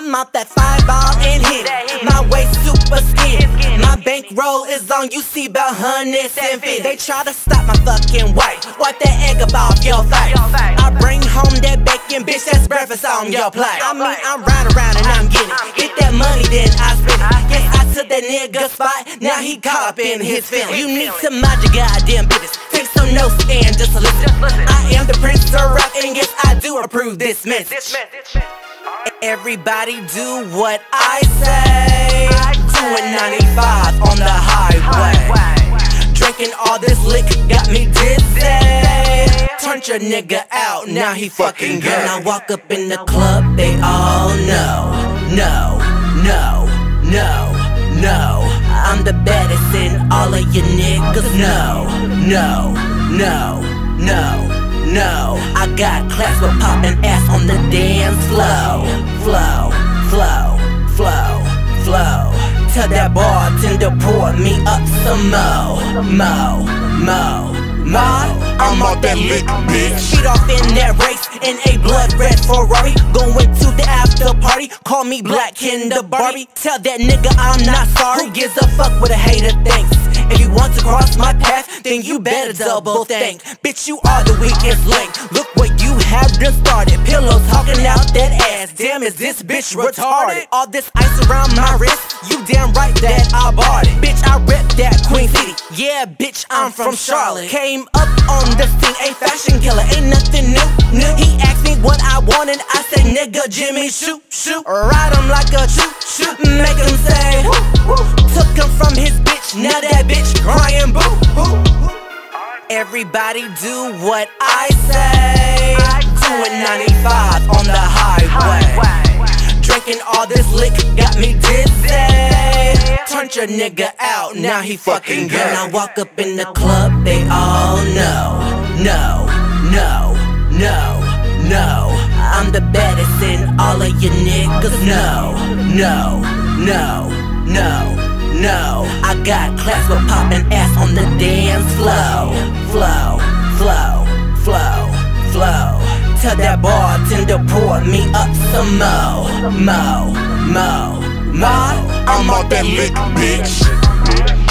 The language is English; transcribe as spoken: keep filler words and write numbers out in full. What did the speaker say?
I'm out that five ball and hit it. My waist super skinny. My bankroll is on you see about hundreds and fifty. They try to stop my fucking wife. Wipe that egg up off your face. I bring home that bacon, bitch, that's breakfast on your plate. I mean, I'm riding around and I'm getting it. Get that money, then I spend it. Yes, I took that nigga spot, now he caught up in his feelings. You need to mind your goddamn business. Take some notes and just listen. I am the prince of rap, and yes, I do approve this message. Everybody do what I say. Doing ninety-five on the highway. Drinking all this liquor got me dizzy. Turned your nigga out, now he fucking good. When I walk up in the club, they all know. No, no, no, no. I'm the baddest in all of you niggas. No, no, no, no. No, I got class with poppin' ass on the dance floor. Flow, flow, flow, flow. Tell that bartender pour me up some mo, mo, mo, mo. I'm out that lick, bitch. Feet off in that race in a blood red Ferrari. Going to the after party, call me Black Kinder Barbie. Tell that nigga I'm not sorry. Who gives a fuck what a hater thinks? If you want to cross my path, then you better double think. Bitch, you are the weakest link. Look what you have done started. Pillows talking out that ass. Damn, is this bitch retarded? All this ice around my wrist, you damn right that I bought it. Bitch, I rep that Queen City. Yeah, bitch, I'm from Charlotte. Came up on the scene, a fashion killer, ain't nothing new. He asked me what I wanted, I said, nigga, Jimmy, shoot, shoot. Ride him like a shoot, shoot. Make him say, woo, woo. Took him from his bitch, now that bitch crying boo, boo. Everybody do what I say. Doing ninety-five on the highway. Drinking all this liquor got me dizzy. Turned your nigga out, now he fucking good. When I walk up in the club, they all know. No, no, no, no. I'm the baddest in all of you niggas. No, no, no, no. No, I got class with poppin' ass on the dance floor. Flow, flow, flow, flow. Tell that bartender pour me up some mo, mo, mo, mo. I'm out that lick, bitch.